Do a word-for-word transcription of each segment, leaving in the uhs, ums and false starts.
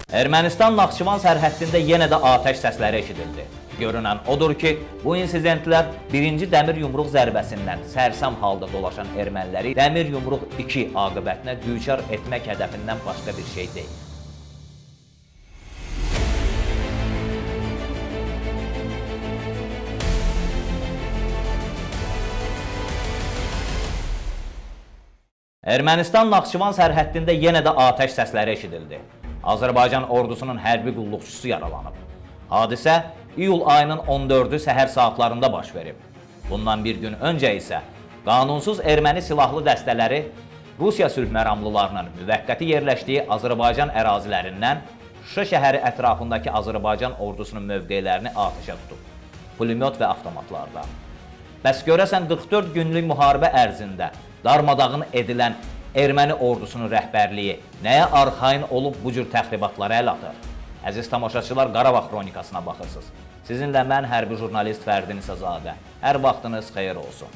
Ermənistan-Naxçıvan sərhəddində yenə də atəş səsləri eşidildi. Görünən odur ki, bu insidentlər birinci dəmir yumruq zərbəsindən sərsəm halda dolaşan erməniləri dəmir yumruq iki aqibətinə düçar etmək hədəfindən başqa bir şey deyil. Ermənistan-Naxçıvan sərhəddində yenə də atəş səsləri eşidildi. Azərbaycan ordusunun hərbi qulluqçusu yaralanıb. Hadisə iyul ayının on dördü səhər saatlarında baş verib. Bundan bir gün öncə isə qanunsuz erməni silahlı dəstələri Rusiya sülh məramlılarının müvəqqəti yerləşdiyi Azərbaycan ərazilərindən Şuşa şəhəri ətrafındakı Azərbaycan ordusunun mövqelərini atəşə tutub. Pulemyot və avtomatlarda. Bəs görəsən qırx dörd günlük müharibə ərzində darmadağın edilən erməni ordusunun rəhbərliyi nəyə arxayın olub bu cür təxribatlara əl atır? Əziz tamaşaçılar, Qarabağ Xronikasına baxırsınız. Sizinlə mən hərbi jurnalist Fərdin İsazadə. Hər vaxtınız xeyir olsun.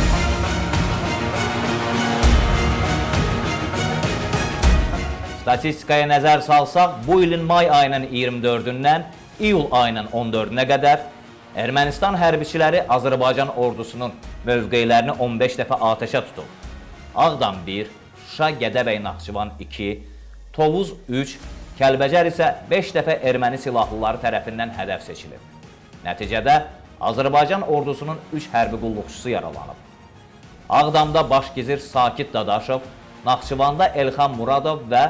Statistikaya nəzər salsaq, bu ilin may ayının iyirmi dördündən iyul ayının on dördünə qədər Ermənistan hərbiçiləri Azərbaycan ordusunun mövqelərini on beş dəfə atəşə tutub. Ağdam bir, Şuşa, Gədəbəy, Naxçıvan iki, Tovuz üç, Kəlbəcər isə beş dəfə erməni silahlıları tərəfindən hədəf seçilib. Nəticədə Azərbaycan ordusunun üç hərbi qulluqçusu yaralanıb. Ağdamda başgizir Sakit Dadaşov, Naxçıvanda Elxan Muradov və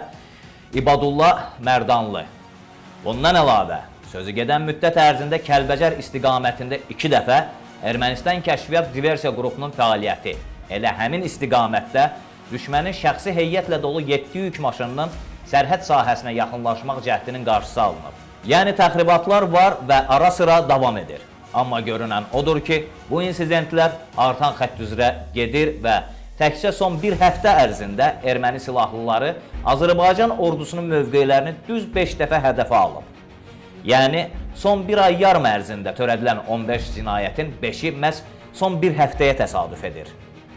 İbadullah Mərdanlı. Bundan əlavə, sözü gedən müddət ərzində Kəlbəcər istiqamətində iki dəfə Ermənistan Kəşfiyyat Diversiya qrupunun fəaliyyəti, elə həmin istiqamətdə düşmənin şəxsi heyətlə dolu yeddi yük maşınının sərhəd sahəsinə yaxınlaşmaq cəhdinin qarşısı alınıb. Yəni təxribatlar var və ara sıra davam edir. Amma görünən odur ki, bu insidentlər artan xətt üzrə gedir və təkcə son bir həftə ərzində erməni silahlıları Azərbaycan ordusunun mövqelərini düz beş dəfə hədəfə alıb. Yəni, son bir ay yarım ərzində törədilən on beş cinayətin beşi məhz son bir həftəyə təsadüf edir.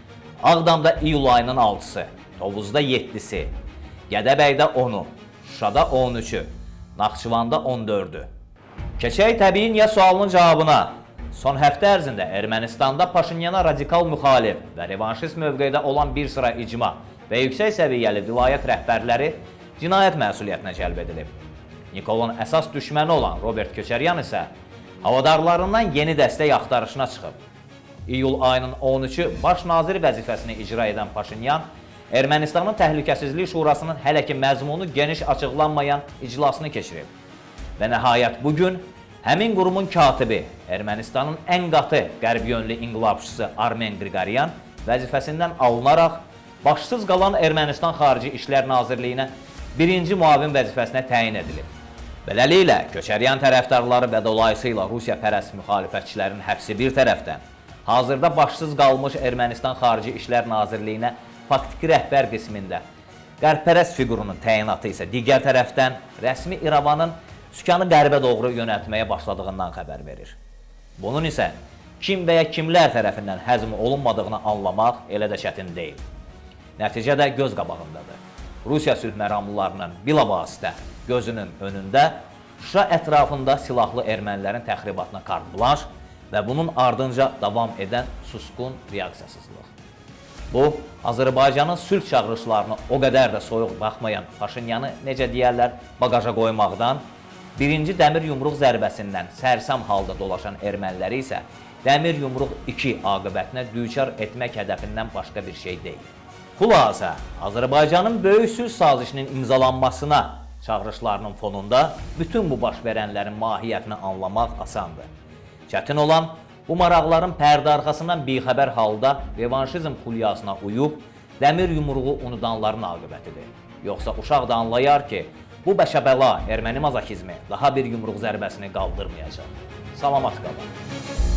Ağdamda iyul ayının altısı, Tovuzda yeddisi, Gədəbəydə onu, Şuşada on üçü, Naxçıvanda on dördü. Keçək təbii niyə sualının cavabına. Son həftə ərzində Ermənistanda Paşinyana radikal müxalif və revanşist mövqedə olan bir sıra icma və yüksək səviyyəli vilayət rəhbərləri cinayət məsuliyyətinə cəlb edilib. Nikolun əsas düşməni olan Robert Köçəryan isə havadarlarından yeni dəstək axtarışına çıxıb. İyul ayının on üçü baş nazir vəzifəsini icra edən Paşinyan, Ermənistanın Təhlükəsizlik Şurasının hələ ki məzmunu geniş açıqlanmayan iclasını keçirib. Və nəhayət bugün həmin qurumun katibi, Ermənistanın ən qatı qərb yönlü inqilabçısı Armen Qriqoryan vəzifəsindən alınaraq başsız qalan Ermənistan Xarici İşlər Nazirliyinə birinci muavin vəzifəsinə təyin edilib. Beləliklə, Köçəryan tərəfdarları və dolayısıyla Rusiya pərəst müxalifətçilərin həbsi bir tərəfdən, hazırda başsız qalmış Ermənistan Xarici İşlər Nazirliyinə faktiki rəhbər qismində qərb-pərəst figurunun təyinatı isə digər tərəfdən rəsmi İrəvanın sükanı qərbə doğru yönəltməyə başladığından xəbər verir. Bunun isə kim və ya kimlər tərəfindən həzm olunmadığını anlamaq elə də çətin deyil. Nəticə də göz qabağındadır. Rusiya sülh məramlılarının bilavasitə gözünün önündə Şuşa ətrafında silahlı ermənilərin təxribatına kart blanş və bunun ardınca davam edən susqun reaksiyasızlıq. Bu, Azərbaycanın sülh çağırışlarını o qədər də soyuq baxmayan Paşinyanı, necə deyərlər, bagaja qoymaqdan, birinci dəmir yumruq zərbəsindən sərsəm halda dolaşan erməniləri isə dəmir yumruq iki aqibətinə düçar etmək hədəfindən başqa bir şey deyil. Xülasə, Azərbaycanın böyük sülh sazişinin imzalanmasına çağırışlarının fonunda bütün bu baş verənlərin mahiyyətini anlamaq asandır. Çətin olan, bu maraqların pərdə arxasından bixəbər halda revanşizm xulyasına uyub, dəmir yumruğu unudanların aqibətidir. Yoxsa uşaq da anlayar ki, bu bəşəbəla erməni mazakizmi daha bir yumruq zərbəsini qaldırmayacaq. Salamat qalın.